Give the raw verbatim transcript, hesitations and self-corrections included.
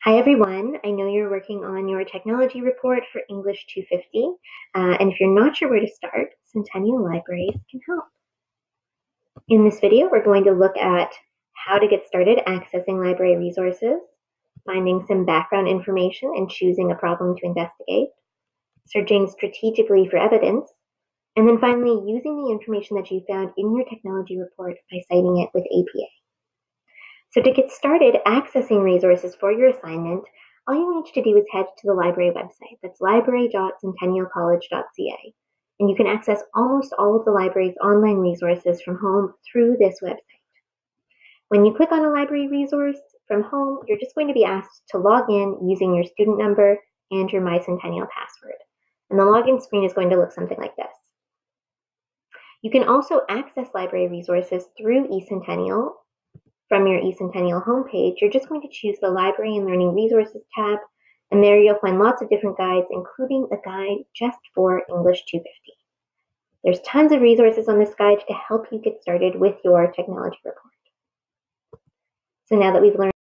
Hi everyone, I know you're working on your technology report for English two fifty, uh, and if you're not sure where to start, Centennial Libraries can help. In this video, we're going to look at how to get started accessing library resources, finding some background information and choosing a problem to investigate, searching strategically for evidence, and then finally using the information that you found in your technology report by citing it with A P A. So to get started accessing resources for your assignment, all you need to do is head to the library website. That's library dot centennial college dot c a. And you can access almost all of the library's online resources from home through this website. When you click on a library resource from home, you're just going to be asked to log in using your student number and your MyCentennial password. And the login screen is going to look something like this. You can also access library resources through eCentennial. From your eCentennial homepage, you're just going to choose the Library and Learning Resources tab, and there you'll find lots of different guides, including a guide just for English two fifty. There's tons of resources on this guide to help you get started with your technology report. So now that we've learned